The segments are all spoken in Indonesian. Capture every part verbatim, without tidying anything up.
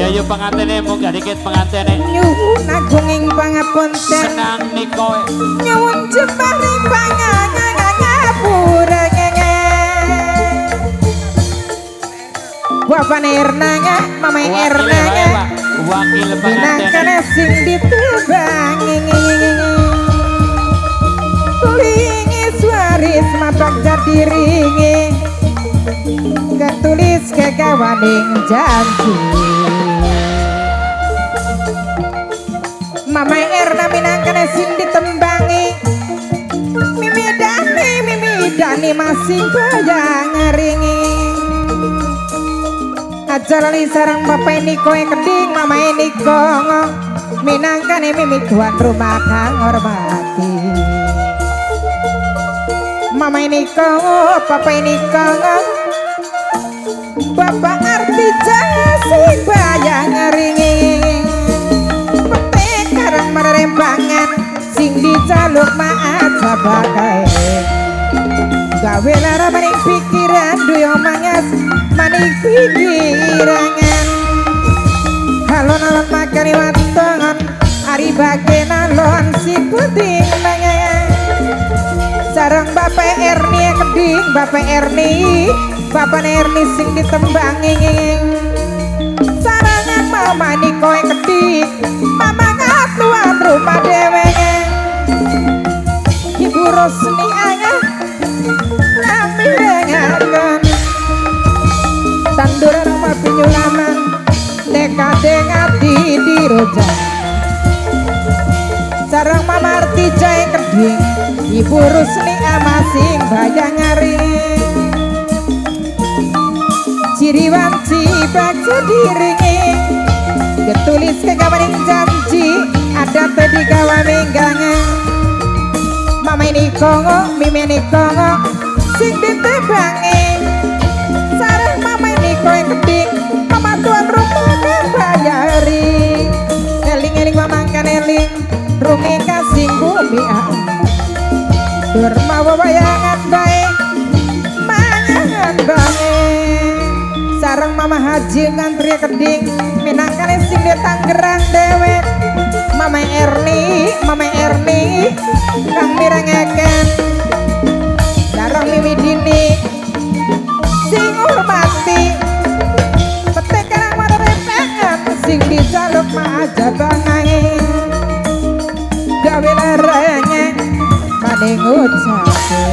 Ya yuk pengantene munggah dikit pengantene. Nyuwun agung ing pangapunten. Senang niko. Nyuwun jembah ing pangangapura ngenge. Bapak Ernanga, Mama Ernanga. Wakil pengantene. Minangkane sing ditebangi. Tulingi suaris mapak jadi ringi. Ketulis kegawaning janji. Mama Erna minangkane sing ditembangi. Mimi Dani, Mimi Dani masih bayang ngeringi. Aja lali sarang bapak Niko yang keding, mama Niko minangkane Mimi tuan rumah kang hormati. Mama Niko, papa Niko, bapak arti jangan sing bayang ngeringi. Marembangan sing dijaluk maat sabagai gawe lara maning pikiran duyo mangas maning pikirangan halon-halon makani watongan ari bagen alon si puting mangan sarang bapak Erni keding bapak Erni bapak Erni sing ditembangi sarangan mama Niko keding mama tuan rumah dewenya Ibu Rosni anga kami dengarkan tandur rumah penyulaman dekade ngati di roja sarang Mama Artija yang keding Ibu Rosni amasing bayang ngari ciriwan cibak sediringi ketulis kegawaning janji ada tadi kawan minggangan mama ini kongo mimi ini kongo sing ditebangi sarang mama ini kowe keding mama tuan rumah bayari eling-eling mama kan eling rumi kasing bumi dermawa bayangan baik mangangan baik sarang mama haji ngantri keding minangkane sing di Tangerang dewek Mama Erni, Mama Erni kang mirengaken sareng Mimi Dini sing hormati petek karang marempengan sing dijaluk maaja bangae gawe laranya maning ucape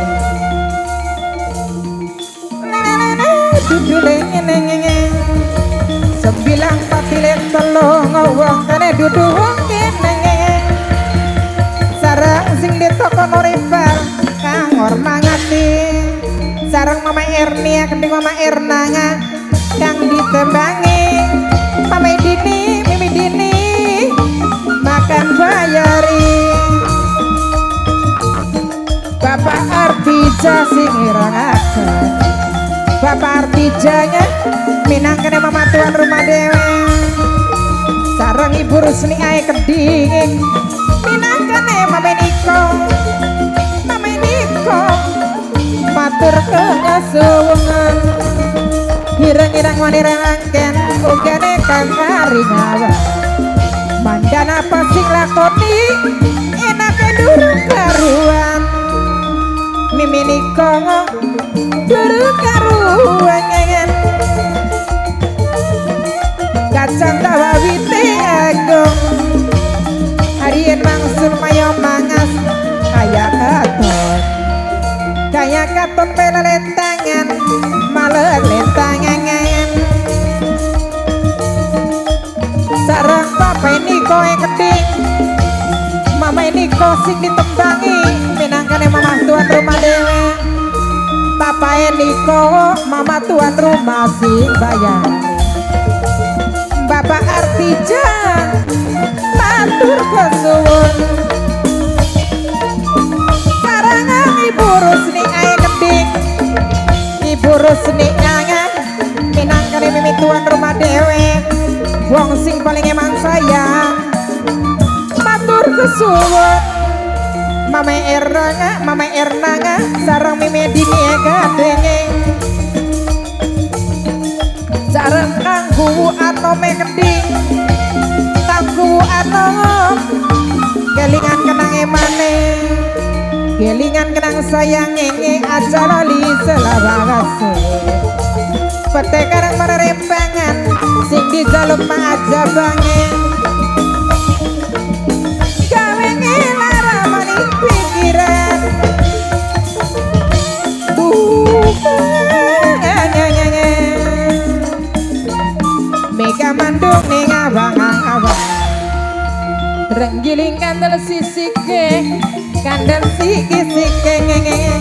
dudule ngene sembilang patilen telung wong kene dudu wong kene sareng sing ditokon rival kang hormangati sareng Mama Erni kending Mama Ernanga kang ditembangi Mama Dini Mimi Dini makan bayari Bapak Artija sing irangaken Bapak Artijanya minangkane mama tuan rumah dewe sareng Ibu Rusni ae keding minangkane mama Niko mama Niko matur kengasuwungan ireng-ireng wanirangken ugane kang karingawa mandana apa sing lakoni enake durung karuan Mimi Niko durung karuan kacang tawa wite agung harian mangsur mayo mangas kaya katon kaya katon bela lentangan malah lentangan sarang papa ini koe keding mama ini sing ditembangi minangkane mama tuan rumah dewe papa ini mama tuan rumah sing bayar Bapak Artija matur kesuwun karangan Ibu Rusni ae keding Ibu Rusni angan minangkane Mimi tuan rumah dewe wong sing paling emang sayang matur kesuwun Mama Ernanga Mama Ernanga sareng Mimi Dini gadenge sareng kang kuwuan nome keding tangku anom kelingan kenang emane kelingan kenang sayang ngenge aja lali selawase pete karang merempangan sing di jaluk ma aja bangen gawe ngelara maning pikiran Mega mandung ning abang-abang renggiling kandel sisike kandel siki-sike ngengeng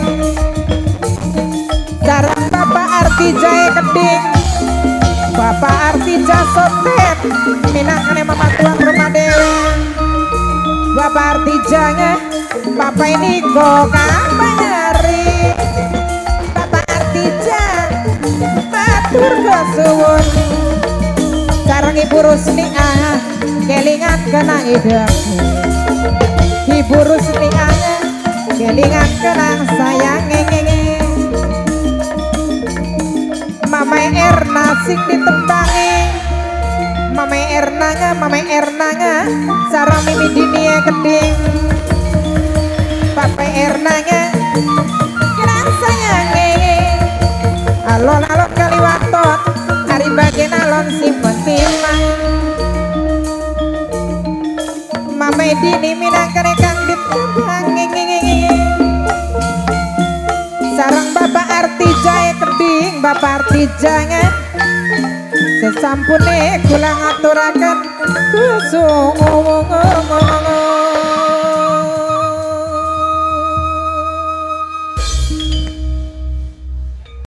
sarang Bapak Artijaya keding Bapak Artija sotet minangkane mama tuang rumah dewe Bapak Artijanya Bapak ini kok kabayari Bapak Artija matur kesuwun sarang Ibu Rusni ah kelingan kena idek Ibu Rusni ah kelingan kena sayang ngenge Mama Erna sing ditembangi Mama Erna nga Mama Erna nga sarang Mimi Dinia keding Papa Erna nga kena sayang ngenge alon-alon kaliwaton hari bagian alon simpen timang Mama Dini minangkane kang ditembang sarang Bapak Artijaya keding Bapak Artijaya sesampune kula ngaturaken kusungu